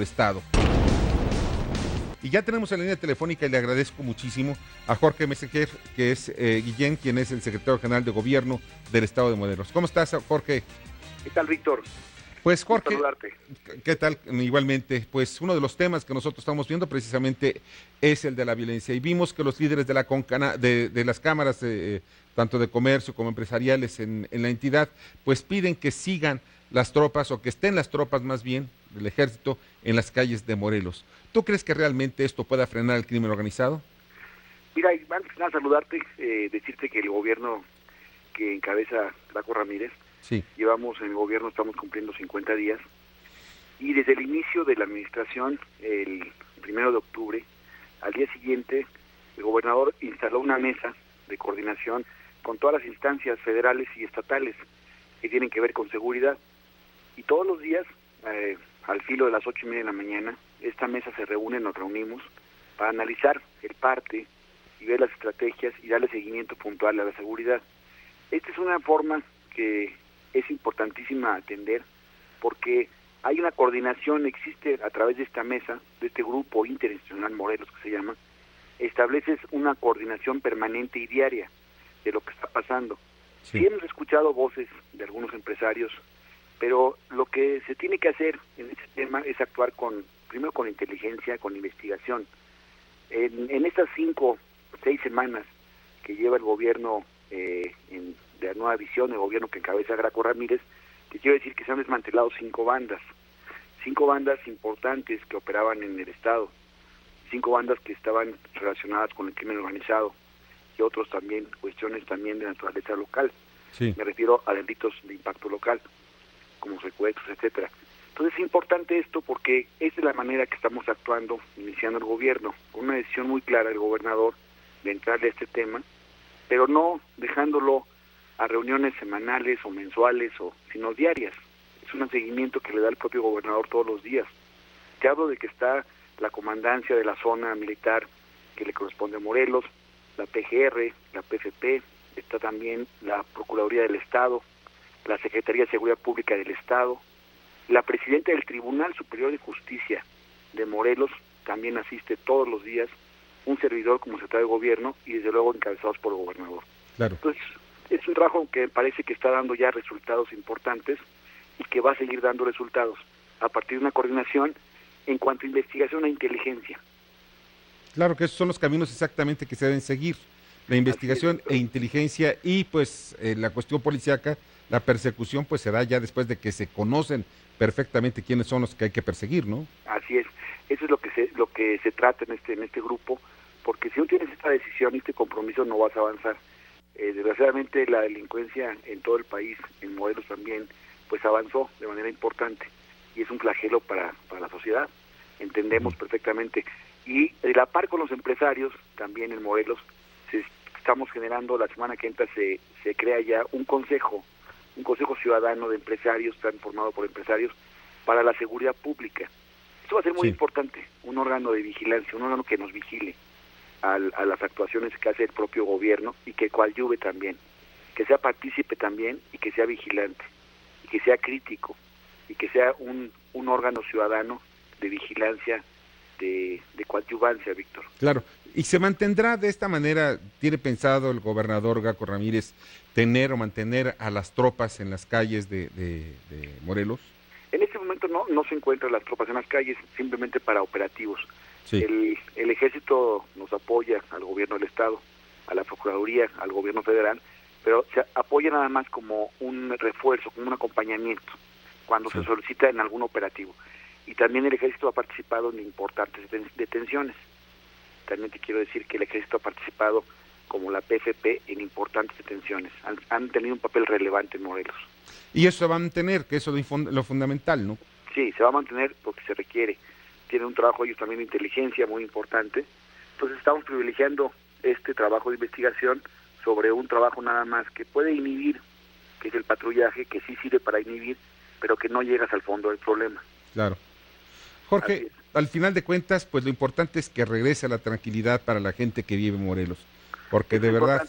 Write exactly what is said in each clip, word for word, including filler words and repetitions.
Estado. Y ya tenemos en la línea telefónica, y le agradezco muchísimo a Jorge Meseguer, que es eh, Guillén, quien es el secretario general de Gobierno del Estado de Morelos. ¿Cómo estás, Jorge? ¿Qué tal, Víctor? Pues Jorge, ¿qué tal? Igualmente, pues uno de los temas que nosotros estamos viendo precisamente es el de la violencia, y vimos que los líderes de la concana, de, de las cámaras, eh, tanto de comercio como empresariales en, en la entidad, pues piden que sigan las tropas, o que estén las tropas más bien del ejército en las calles de Morelos. ¿Tú crees que realmente esto pueda frenar el crimen organizado? Mira, antes de nada saludarte, eh, decirte que el gobierno que encabeza Graco Ramírez, sí. llevamos en el gobierno, estamos cumpliendo cincuenta días, y desde el inicio de la administración, el primero de octubre, al día siguiente, el gobernador instaló una mesa de coordinación con todas las instancias federales y estatales que tienen que ver con seguridad, y todos los días, eh, al filo de las ocho y media de la mañana, esta mesa se reúne, nos reunimos para analizar el parte y ver las estrategias y darle seguimiento puntual a la seguridad. Esta es una forma que es importantísima atender, porque hay una coordinación, existe a través de esta mesa, de este grupo interinstitucional Morelos que se llama, estableces una coordinación permanente y diaria de lo que está pasando. Sí, sí hemos escuchado voces de algunos empresarios, pero lo que se tiene que hacer en este tema es actuar con, primero con inteligencia, con investigación. En, en estas cinco, seis semanas que lleva el gobierno eh, en, de la nueva visión, el gobierno que encabeza Graco Ramírez, te quiero decir que se han desmantelado cinco bandas, cinco bandas importantes que operaban en el estado, cinco bandas que estaban relacionadas con el crimen organizado, y otros también, cuestiones también de naturaleza local. Sí. Me refiero a delitos de impacto local, como secuestros, etcétera. Entonces es importante esto porque esa es la manera que estamos actuando, iniciando el gobierno, con una decisión muy clara del gobernador de entrarle a este tema, pero no dejándolo a reuniones semanales o mensuales, o sino diarias. Es un seguimiento que le da el propio gobernador todos los días. Te hablo de que está la comandancia de la zona militar que le corresponde a Morelos, la P G R, la P F P, está también la Procuraduría del Estado, la Secretaría de Seguridad Pública del Estado, la presidenta del Tribunal Superior de Justicia de Morelos también asiste todos los días, un servidor como secretario de Gobierno y desde luego encabezados por el gobernador. Claro. Entonces, es un trabajo que parece que está dando ya resultados importantes y que va a seguir dando resultados a partir de una coordinación en cuanto a investigación e inteligencia. Claro que esos son los caminos exactamente que se deben seguir, la investigación e inteligencia, y pues eh, la cuestión policíaca, la persecución pues se da ya después de que se conocen perfectamente quiénes son los que hay que perseguir, ¿no? Así es, eso es lo que se lo que se trata en este en este grupo, porque si no tienes esta decisión y este compromiso no vas a avanzar. Eh, desgraciadamente la delincuencia en todo el país, en Morelos también, pues avanzó de manera importante y es un flagelo para, para la sociedad, entendemos uh-huh. perfectamente. Y de la par con los empresarios, también en Morelos, se, estamos generando, la semana que entra se, se crea ya un consejo, un consejo ciudadano de empresarios, están formado por empresarios, para la seguridad pública. Esto va a ser muy sí. importante, un órgano de vigilancia, un órgano que nos vigile al, a las actuaciones que hace el propio gobierno y que coadyuve también, que sea partícipe también y que sea vigilante, y que sea crítico, y que sea un, un órgano ciudadano de vigilancia, de, de coadyuvancia, Víctor. Claro, y se mantendrá de esta manera, ¿tiene pensado el gobernador Graco Ramírez tener o mantener a las tropas en las calles de, de, de Morelos? En este momento no, no se encuentran las tropas en las calles, simplemente para operativos. Sí. El, el ejército nos apoya al gobierno del estado, a la procuraduría, al gobierno federal, pero se apoya nada más como un refuerzo, como un acompañamiento, cuando sí. se solicita en algún operativo. Y también el ejército ha participado en importantes detenciones. También te quiero decir que el ejército ha participado, como la P F P, en importantes detenciones. Han, han tenido un papel relevante en Morelos. Y eso se va a mantener, que eso es lo fundamental, ¿no? Sí, se va a mantener porque se requiere. Tienen un trabajo ellos también de inteligencia muy importante. Entonces estamos privilegiando este trabajo de investigación sobre un trabajo nada más que puede inhibir, que es el patrullaje, que sí sirve para inhibir, pero que no llegas al fondo del problema. Claro. Jorge, al final de cuentas, pues lo importante es que regrese la tranquilidad para la gente que vive en Morelos, porque es de verdad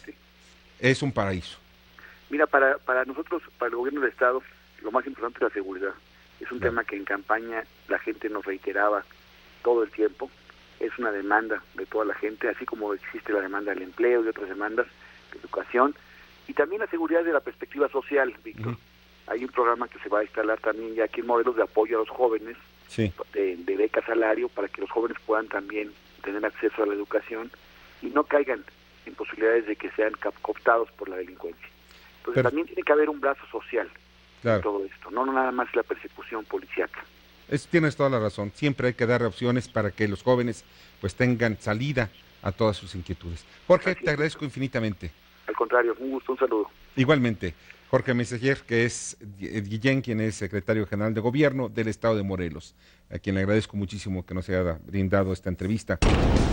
es un paraíso. Mira, para para nosotros, para el gobierno del estado, lo más importante es la seguridad. Es un claro. tema que en campaña la gente nos reiteraba todo el tiempo. Es una demanda de toda la gente, así como existe la demanda del empleo y otras demandas de educación. Y también la seguridad de la perspectiva social, Víctor. Uh-huh. Hay un programa que se va a instalar también ya aquí en Morelos de apoyo a los jóvenes, sí. de, de beca salario, para que los jóvenes puedan también tener acceso a la educación y no caigan en posibilidades de que sean cooptados por la delincuencia. Entonces Pero, también tiene que haber un brazo social claro. en todo esto, no, no nada más la persecución policíaca. Es, tienes toda la razón, siempre hay que dar opciones para que los jóvenes pues tengan salida a todas sus inquietudes. Jorge, Así te es. agradezco infinitamente. Al contrario, un gusto, un saludo. Igualmente, Jorge Messenger, que es Guillén, quien es secretario general de Gobierno del Estado de Morelos, a quien le agradezco muchísimo que nos haya brindado esta entrevista.